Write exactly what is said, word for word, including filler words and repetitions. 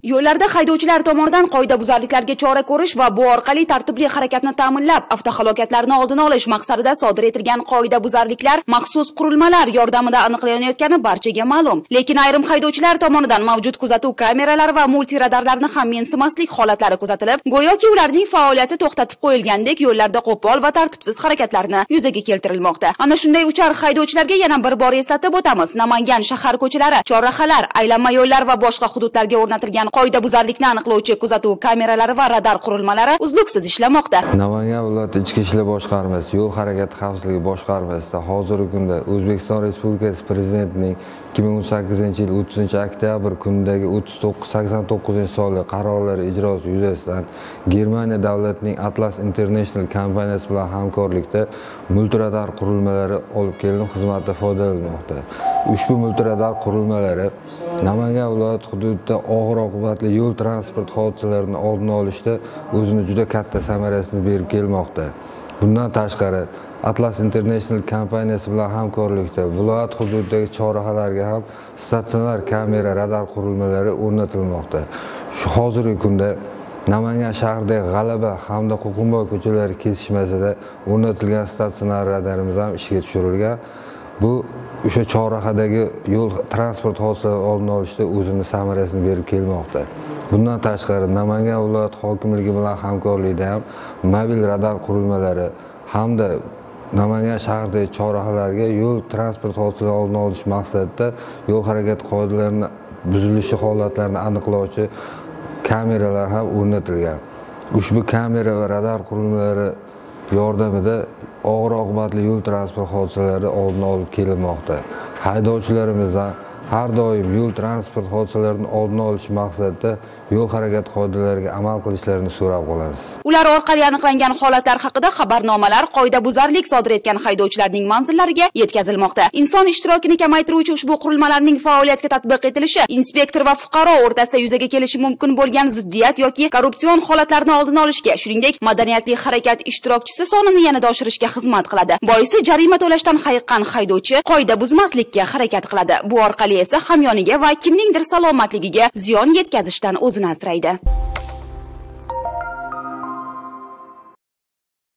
Yo'llarda haydovchilar tomonidan qoidabuzarliklarga chora ko'rish va bu orqali tartibli harakatni ta'minlab, avtohalokatlarni oldini olish maqsadida sodir etilgan qoidabuzarliklar maxsus qurilmalar yordamida aniqlanayotgani barchaga ma'lum. Lekin ayrim haydovchilar tomonidan mavjud kuzatuv kameralari va multiradarlarni ham mensimaslik holatlari kuzatilib, go'yoki ularning faoliyati to'xtatib qo'yilgandek yo'llarda qo'pol va tartibsiz harakatlarni yuzaga keltirilmoqda. Ana shunday uchar haydovchilarga yana bir bor eslatib o'tamiz. Namangan shahar ko'chalari, chorrahalar, aylanma yo'llar va boshqa hududlarga o'rnatilgan qoidabuzarlikni aniqlovchi kuzatuv kameralari va radar qurilmalari uzluksiz ishlamoqda. Namangan viloyati Ichki ishlar boshqarmasi, yo'l harakati xavfsizligi boshqarmasida hozirgi kunda O'zbekiston Respublikasi Prezidentining ikki ming o'n sakkizinchi yil o'ttizinchi oktyabr kunidagi o'ttiz to'qqiz sakson to'qqizinchi sonli qarorlari ijrosi yuzasidan Germaniya davlatining Atlas International kompaniyasi bilan hamkorlikda multiradar qurilmalari olib kelinib xizmatda foydalanilmoqda. Ushbu multiradar qurilmalari Namangan viloyati hududida og'ir oqibatli yo'l transport hodisalarini oldini olishda o'zini juda katta samarasini berib kelmoqda. Bundan tashqari, Atlas International kompaniyasi bilan hamkorlikda viloyat hududidagi chorrahalarga ham statsionar kamera radar qurilmalari o'rnatilmoqda. Shu hozirgi kunda Namangan shahridagi G'alaba hamda Qo'qonboy ko'chalari kesishmasida o'rnatilgan statsionar radarimiz ham ishga tushirilgan. Bu o'sha chorrahadagi yo'l transport hodisalari oldini olishda o'zini samarasini berib kelmoqda. Bundan tashqari, Namangan viloyat hokimligi bilan hamkorlikda ham mobil radar qurilmalari hamda Namangan shahridagi chorrahalarga yo'l transport hodisalari oldini olish maqsadida yo'l harakati qoidalarini buzilishi holatlarini aniqlovchi kameralar ham o'rnatilgan. Ushbu kamera va radar qurilmalari yordamida og'ir oqibatli yo'l transport hodisalari oldini olib kelinmoqda. Haydovchilarimizdan har doim yo'l transport hodisalarini oldini olish maqsadida yo'l harakati qoidalariga amal qilishlarini so'rab qolamiz. Ular orqali aniqlangan holatlar haqida xabarnomalar qoidabuzarlik sodir etgan haydovchilarning manzillariga yetkazilmoqda. Inson ishtirokini kamaytiruvchi ushbu qurilmalarning faoliyatga tatbiq etilishi inspektor va fuqaro o'rtasida yuzaga kelishi mumkin bo'lgan ziddiyat yoki korrupsion holatlarni oldini olishga, shuningdek, madaniyatli harakat ishtirokchisi sonini yanada oshirishga xizmat qiladi. Boisi jarima to'lashdan hayiqqan haydovchi qoida buzmaslikka harakat qiladi. Bu orqali esa hamyoniga va kimningdir salomatligiga ziyon yetkazishdan o'zini asraydi.